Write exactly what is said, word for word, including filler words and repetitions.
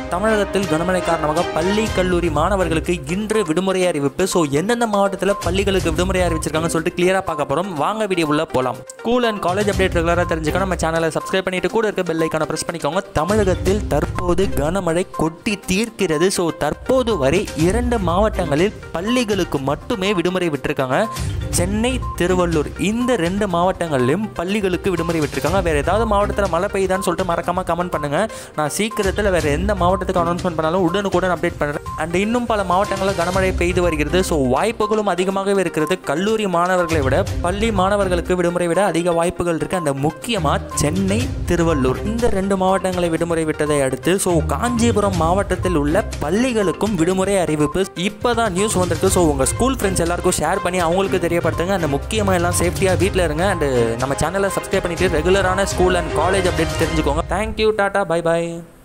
தமிழகத்தில் கனமழை காரணமாக பள்ளி கல்லூரி மாணவர்களுக்கு இன்று விடுமுறை அறிவிப்பு. ஸோ எந்தெந்த மாவட்டத்தில் பள்ளிகளுக்கு விடுமுறை அறிவிச்சிருக்காங்கன்னு சொல்லிட்டு கிளியராக பார்க்க போகிறோம். வாங்க வீடியோ உள்ள போகலாம். ஸ்கூல் அண்ட் காலேஜ் அப்டேட் ரெகுலராக தெரிஞ்சுக்க நம்ம சேனலை சப்ஸ்கிரைப் பண்ணிட்டு கூட இருக்க பெல் ஐக்கானை பிரஸ் பண்ணிக்கோங்க. தமிழகத்தில் தற்போது கனமழை கொட்டி தீர்க்கிறது. ஸோ தற்போது வரை இரண்டு மாவட்டங்களில் பள்ளிகளுக்கு மட்டுமே விடுமுறை விட்டிருக்காங்க. சென்னை, திருவள்ளூர் இந்த ரெண்டு மாவட்டங்களிலும் பள்ளிகளுக்கு விடுமுறை விட்டுருக்காங்க. வேறு ஏதாவது மாவட்டத்தில் மழை பெய்யுதான்னு சொல்லிட்டு மறக்காமல் கமெண்ட் பண்ணுங்கள். நான் சீக்கிரத்தில் வேறு எந்த மாவட்டத்துக்கு அனௌன்ஸ்மெண்ட் பண்ணாலும் உடனுக்குடன் அப்டேட் பண்ணுறேன். அண்ட் இன்னும் பல மாவட்டங்களில் கனமழை பெய்து வருகிறது. ஸோ வாய்ப்புகளும் அதிகமாகவே இருக்கிறது. கல்லூரி மாணவர்களை விட பள்ளி மாணவர்களுக்கு விடுமுறை விட அதிக வாய்ப்புகள் இருக்குது. அந்த முக்கியமாக சென்னை, திருவள்ளூர் இந்த ரெண்டு மாவட்டங்களை விடுமுறை விட்டதை அடுத்து ஸோ காஞ்சிபுரம் மாவட்டத்தில் உள்ள பள்ளிகளுக்கும் விடுமுறை அறிவிப்பு இப்போ தான் நியூஸ் வந்திருக்கு. ஸோ உங்கள் ஸ்கூல் ஃப்ரெண்ட்ஸ் எல்லாருக்கும் ஷேர் பண்ணி அவங்களுக்கு தெரியப்படுத்துங்க. அந்த முக்கியமாக எல்லாம் சேஃப்டியாக வீட்டில் இருங்க. அண்ட் நம்ம சேனலை சப்ஸ்கிரைப் பண்ணிட்டு ரெகுலரான ஸ்கூல் அண்ட் காலேஜ் அப்டேட் தெரிஞ்சுக்கோங்க. தேங்க்யூ, டாடா, பை பாய்.